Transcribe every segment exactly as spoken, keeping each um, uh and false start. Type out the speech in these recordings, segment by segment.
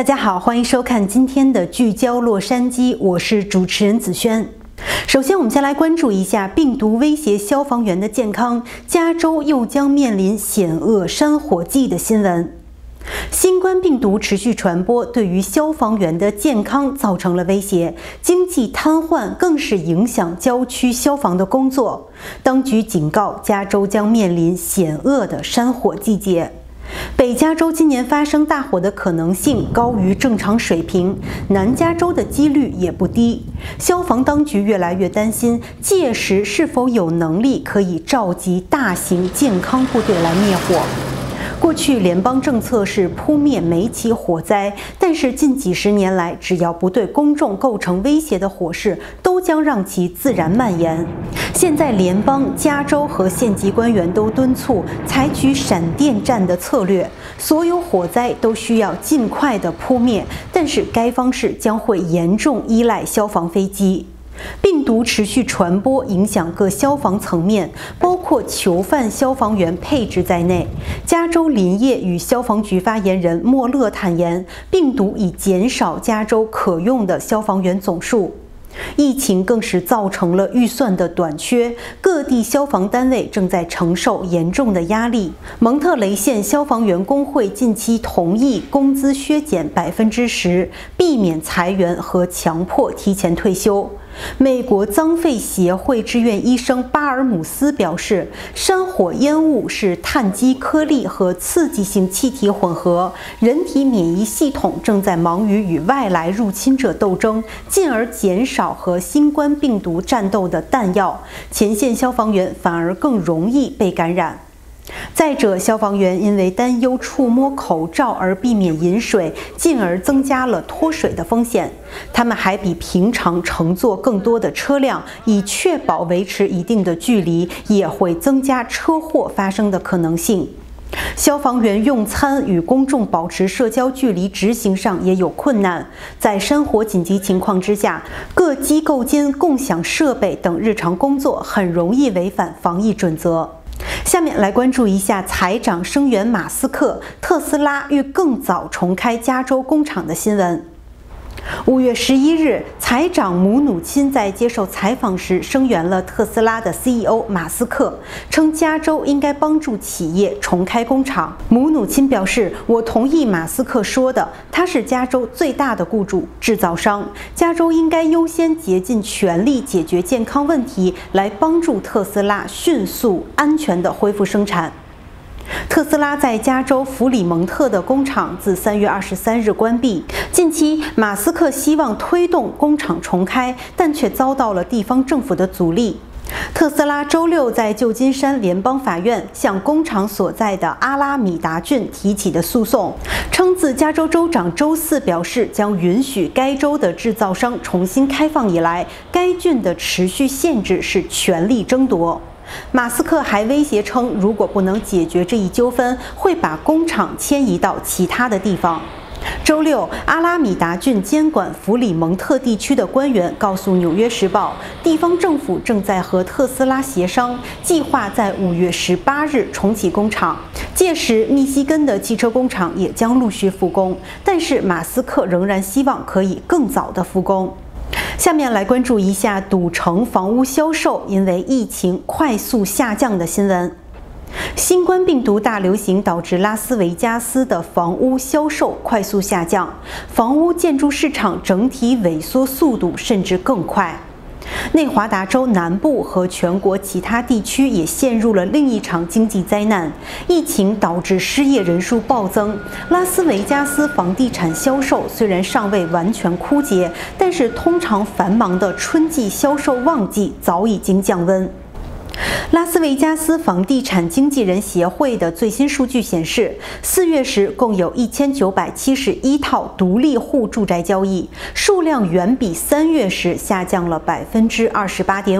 家好，欢迎收看今天的聚焦洛杉矶，我是主持人子轩。首先，我们先来关注一下病毒威胁消防员的健康，加州又将面临险恶山火季的新闻。新冠病毒持续传播，对于消防员的健康造成了威胁，经济瘫痪更是影响郊区消防的工作。当局警告，加州将面临险恶的山火季节。北加州今年发生大火的可能性高于正常水平，南加州的几率也不低。消防当局越来越担心，届时是否有能力可以召集大型健康部队来灭火。过去联邦政策是扑灭每起火灾，但是近几十年来，只要不对公众构成威胁的火势，都将让其自然蔓延。现在联邦、加州和县级官员都敦促采取闪电战的策略，所有火灾都需要尽快的扑灭，但是该方式将会严重依赖消防飞机。病毒持续传播，影响各消防层面，包括囚犯消防员配置在内。加州林业与消防局发言人莫勒坦言，病毒已减少加州可用的消防员总数。疫情更是造成了预算的短缺，各地消防单位正在承受严重的压力。蒙特雷县消防员工会近期同意工资削减百分之十，避免裁员和强迫提前退休。美国脏肺协会志愿医生巴尔姆斯表示，山火烟雾是碳基颗粒和刺激性气体混合，人体免疫系统正在忙于与外来入侵者斗争，进而减少和新冠病毒战斗的弹药，前线消防员反而更容易被感染。再者，消防员因为担忧触摸口罩而避免饮水，进而增加了脱水的风险。他们还比平常乘坐更多的车辆，以确保维持一定的距离，也会增加车祸发生的可能性。消防员用餐与公众保持社交距离执行上也有困难。在山火紧急情况之下，各机构间共享设备等日常工作很容易违反防疫准则。下面来关注一下财长声援马斯克，特斯拉欲更早重开加州工厂的新闻。五月十一日，财长姆努钦在接受采访时声援了特斯拉的 C E O 马斯克，称加州应该帮助企业重开工厂。姆努钦表示：“我同意马斯克说的，他是加州最大的雇主、制造商，加州应该优先竭尽全力解决健康问题，来帮助特斯拉迅速、安全地恢复生产。”特斯拉在加州弗里蒙特的工厂自三月二十三日关闭。近期，马斯克希望推动工厂重开，但却遭到了地方政府的阻力。特斯拉周六在旧金山联邦法院向工厂所在的阿拉米达郡提起的诉讼，称自加州州长周四表示将允许该州的制造商重新开放以来，该郡的持续限制是权力争夺。马斯克还威胁称，如果不能解决这一纠纷，会把工厂迁移到其他的地方。周六，阿拉米达郡监管弗里蒙特地区的官员告诉《纽约时报》，地方政府正在和特斯拉协商，计划在五月十八日重启工厂。届时，密西根的汽车工厂也将陆续复工，但是马斯克仍然希望可以更早的复工。下面来关注一下赌城房屋销售因为疫情快速下降的新闻。新冠病毒大流行导致拉斯维加斯的房屋销售快速下降，房屋建筑市场整体萎缩速度甚至更快。内华达州南部和全国其他地区也陷入了另一场经济灾难，疫情导致失业人数暴增。拉斯维加斯房地产销售虽然尚未完全枯竭，但是通常繁忙的春季销售旺季早已经降温。拉斯维加斯房地产经纪人协会的最新数据显示，四月时共有一千九百七十一套独立户住宅交易，数量远比三月时下降了百分之二十八点五。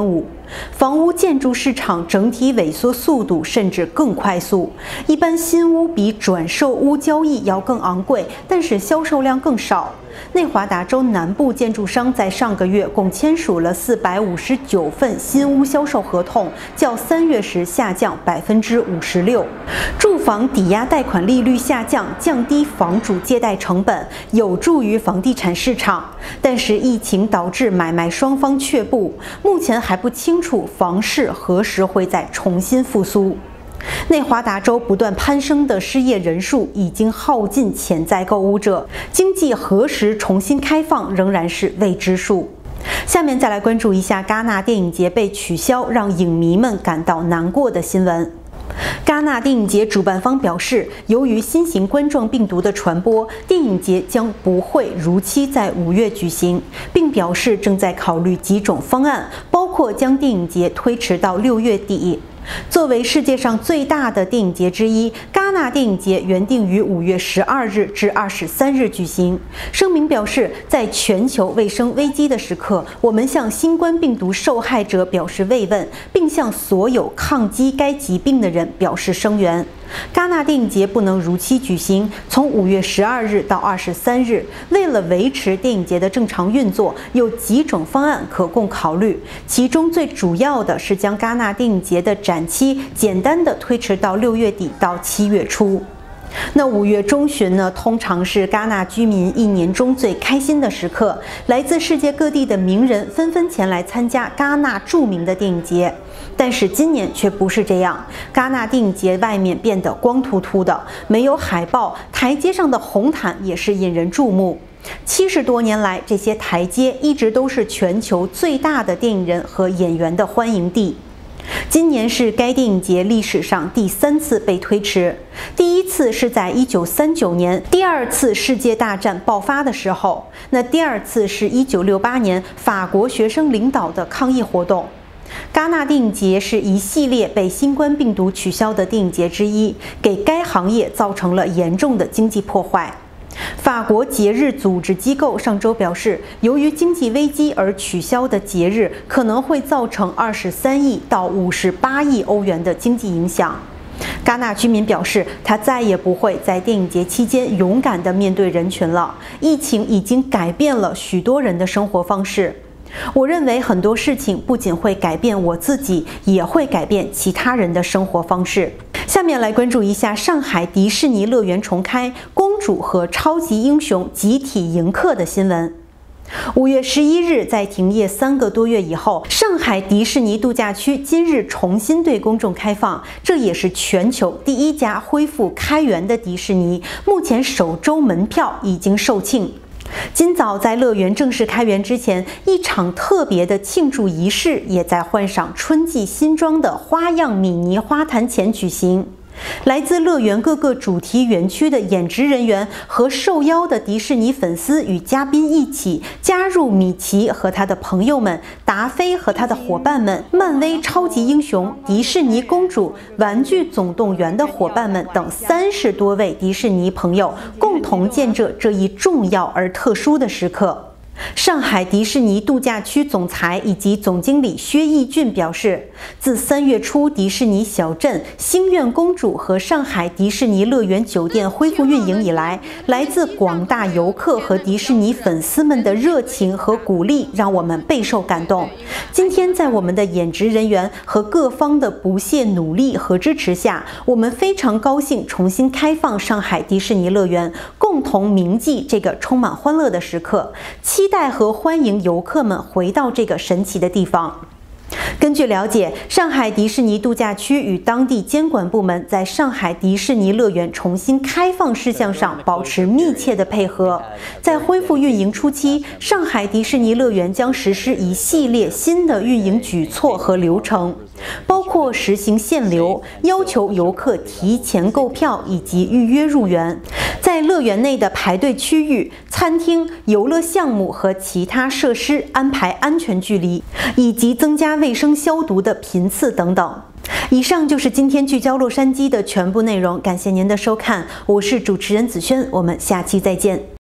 房屋建筑市场整体萎缩速度甚至更快速。一般新屋比转售屋交易要更昂贵，但是销售量更少。内华达州南部建筑商在上个月共签署了四百五十九份新屋销售合同，较三月时下降百分之五十六。住房抵押贷款利率下降，降低房主借贷成本，有助于房地产市场。但是疫情导致买卖双方却步，目前还不清楚房市何时会再重新复苏。内华达州不断攀升的失业人数已经耗尽潜在购物者，经济何时重新开放仍然是未知数。下面再来关注一下戛纳电影节被取消，让影迷们感到难过的新闻。戛纳电影节主办方表示，由于新型冠状病毒的传播，电影节将不会如期在五月举行，并表示正在考虑几种方案，包括将电影节推迟到六月底。作为世界上最大的电影节之一，戛纳电影节原定于五月十二日至二十三日举行。声明表示，在全球卫生危机的时刻，我们向新冠病毒受害者表示慰问，并向所有抗击该疾病的人表示声援。戛纳电影节不能如期举行，从五月十二日到二十三日，为了维持电影节的正常运作，有几种方案可供考虑。其中最主要的是将戛纳电影节的展期简单的推迟到六月底到七月初。那五月中旬呢，通常是戛纳居民一年中最开心的时刻，来自世界各地的名人纷纷前来参加戛纳著名的电影节。但是今年却不是这样，戛纳电影节外面变得光秃秃的，没有海报，台阶上的红毯也是引人注目。七十多年来，这些台阶一直都是全球最大的电影人和演员的欢迎地。今年是该电影节历史上第三次被推迟，第一次是在一九三九年，第二次世界大战爆发的时候，那第二次是一九六八年法国学生领导的抗议活动。戛纳电影节是一系列被新冠病毒取消的电影节之一，给该行业造成了严重的经济破坏。法国节日组织机构上周表示，由于经济危机而取消的节日可能会造成二十三亿到五十八亿欧元的经济影响。戛纳居民表示，他再也不会在电影节期间勇敢地面对人群了。疫情已经改变了许多人的生活方式。我认为很多事情不仅会改变我自己，也会改变其他人的生活方式。下面来关注一下上海迪士尼乐园重开，公主和超级英雄集体迎客的新闻。五月十一日，在停业三个多月以后，上海迪士尼度假区今日重新对公众开放，这也是全球第一家恢复开园的迪士尼。目前首周门票已经售罄。今早在乐园正式开园之前，一场特别的庆祝仪式也在换上春季新装的花样米妮花坛前举行。来自乐园各个主题园区的演职人员和受邀的迪士尼粉丝与嘉宾一起加入米奇和他的朋友们、达菲和他的伙伴们、漫威超级英雄、迪士尼公主、玩具总动员的伙伴们等三十多位迪士尼朋友，共同见证这一重要而特殊的时刻。上海迪士尼度假区总裁以及总经理薛毅俊表示，自三月初迪士尼小镇、星愿公主和上海迪士尼乐园酒店恢复运营以来，来自广大游客和迪士尼粉丝们的热情和鼓励让我们备受感动。今天在我们的演职人员和各方的不懈努力和支持下，我们非常高兴重新开放上海迪士尼乐园，共同铭记这个充满欢乐的时刻，期待和欢迎游客们回到这个神奇的地方。根据了解，上海迪士尼度假区与当地监管部门在上海迪士尼乐园重新开放事项上保持密切的配合。在恢复运营初期，上海迪士尼乐园将实施一系列新的运营举措和流程，包括实行限流、要求游客提前购票以及预约入园，在乐园内的排队区域、餐厅、游乐项目和其他设施安排安全距离，以及增加卫生消毒的频次等等。以上就是今天聚焦洛杉矶的全部内容，感谢您的收看，我是主持人子轩，我们下期再见。